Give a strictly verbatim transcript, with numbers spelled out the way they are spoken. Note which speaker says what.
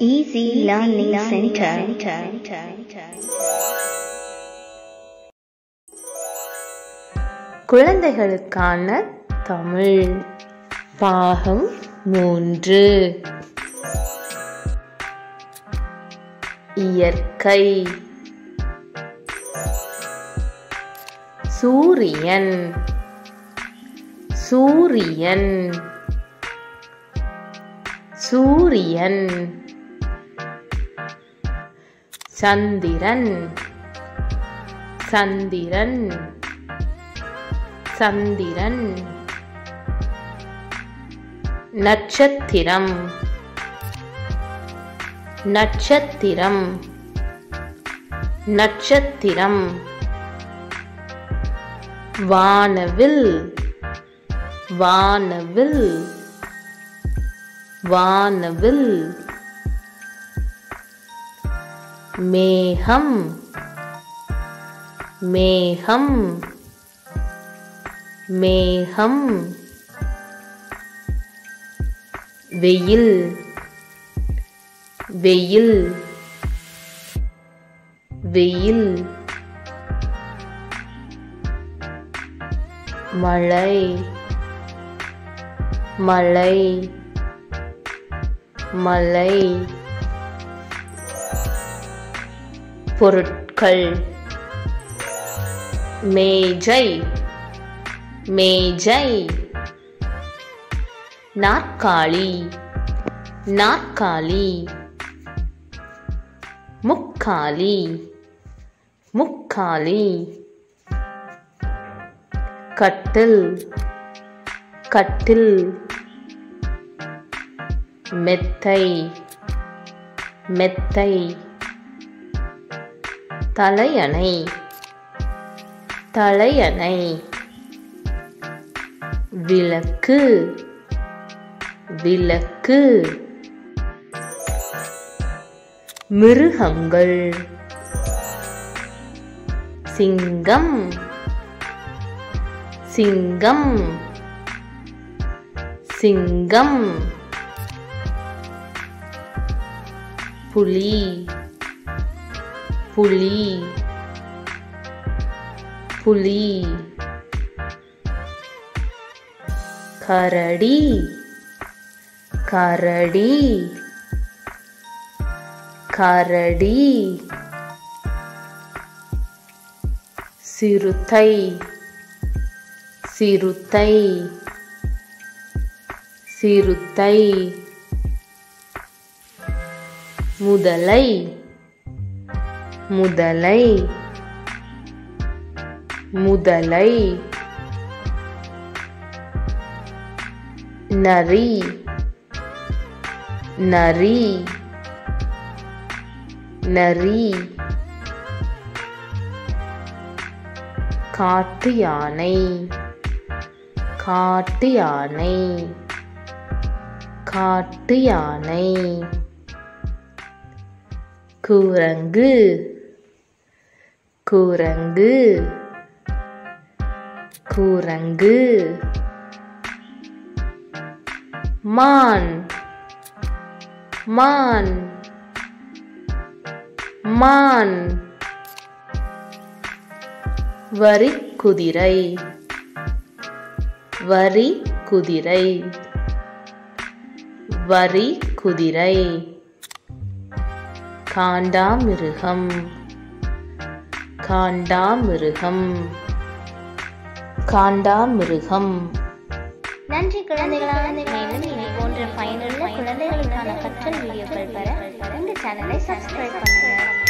Speaker 1: Easy Learning Center.
Speaker 2: குழந்தைகளுக்கான தமிழ் பாகம் மூன்று. இயற்கை. சூரியன் சூரியன் சூரியன். சந்திரன் சந்திரன் சந்திரன். நட்சத்திரம் நட்சத்திரம் நட்சத்திரம். வானவில் வானவில் வானவில். மேகம் மேகம் மேகம். வெயில் வெயில் வெயில். மழை மழை மழை. பொருட்கள். மேஜை மேஜை. நாற்காலி நாற்காலி. முக்காலி முக்காலி. கட்டில் கட்டில். மெத்தை மெத்தை. தலையணை தலையணை. விளக்கு விளக்கு. மிருகங்கள். சிங்கம் சிங்கம் சிங்கம். புலி புலி புலி. கரடி கரடி கரடி. சிறுத்தை சிறுத்தை சிறுத்தை. முதலை முதலை முதலை. நரி நரி நரி. காட்டு யானை காட்டு யானை காட்டு யானை. குரங்கு குரங்கு குரங்கு. மான் மான் மான். வரிக்குதிரை வரிக்குதிரை வரிக்குதிரை. காண்டாமிருகம் காண்டாமிருகம் காண்டாமிருகம்.
Speaker 1: நன்றி குழந்தைகளா. மேலும் இது போன்ற பயனுள்ள குழந்தைகளுக்கான கற்றல் வீடியோக்கள் பெற இந்த சேனலை சப்ஸ்கிரைப் பண்ணுங்க.